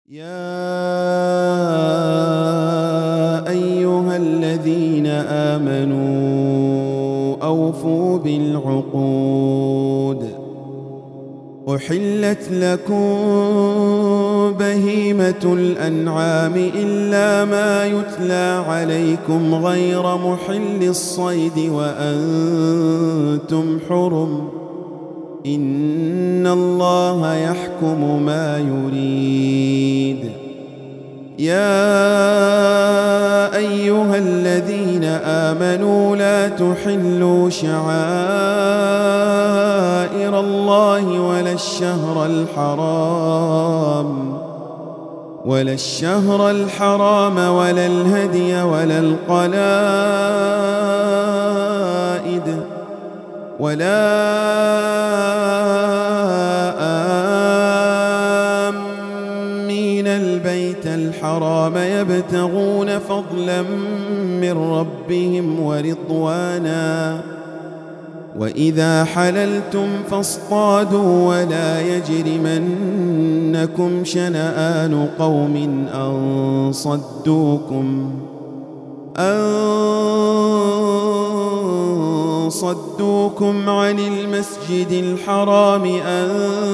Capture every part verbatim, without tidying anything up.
يا أيها الذين آمنوا أوفوا بالعقود. أحلت لكم بهيمة الأنعام إلا ما يتلى عليكم غير محل الصيد وأنتم حرم، إن الله يحكم ما يريد. يا أيها الذين آمنوا لا تحلوا شعائر الله ولا الشهر الحرام ولا الشهر الحرام ولا الهدي ولا القلائد ولا آمين البيت الحرام يبتغون فضلا من ربهم ورضوانا. وإذا حللتم فاصطادوا ولا يجرمنكم شنآن قوم أن صدوكم أن صدوكم عن المسجد الحرام أن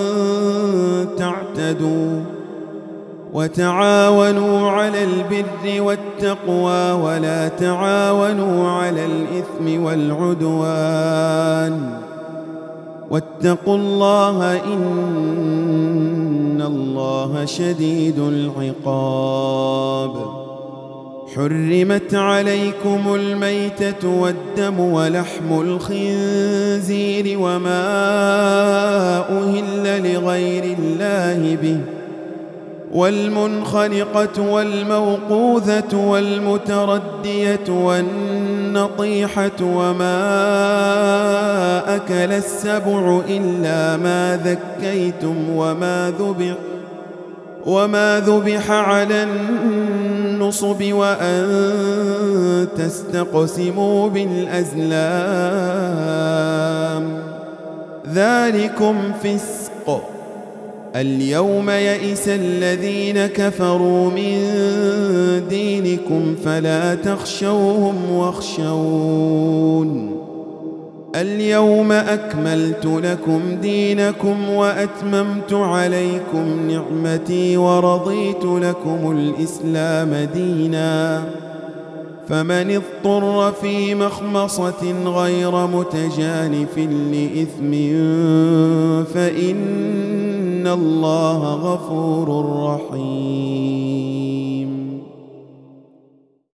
تعتدوا. وتعاونوا على البر والتقوى ولا تعاونوا على الإثم والعدوان، واتقوا الله إن الله شديد العقاب. حرمت عليكم الميتة والدم ولحم الخنزير وما أهل لغير الله به، والمنخنقة والموقوذة والمتردية والنطيحة وما أكل السبع إلا ما ذكيتم وما ذبح وما ذبح على النصب وأن تستقسموا بالأزلام، ذلكم فسق. اليوم يئس الذين كفروا من دينكم فلا تخشوهم واخشون. اليوم أكملت لكم دينكم وأتممت عليكم نعمتي ورضيت لكم الإسلام دينا. فمن اضطر في مخمصة غير متجانف لإثم فإن الله غفور رحيم.